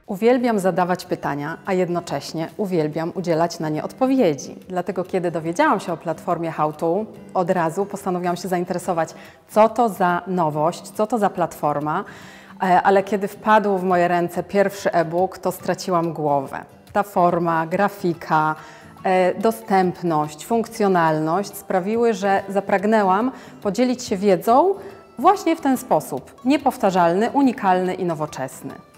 Uwielbiam zadawać pytania, a jednocześnie uwielbiam udzielać na nie odpowiedzi. Dlatego kiedy dowiedziałam się o platformie HowTo, od razu postanowiłam się zainteresować, co to za nowość, co to za platforma, ale kiedy wpadł w moje ręce pierwszy e-book, to straciłam głowę. Ta forma, grafika, dostępność, funkcjonalność sprawiły, że zapragnęłam podzielić się wiedzą właśnie w ten sposób, niepowtarzalny, unikalny i nowoczesny.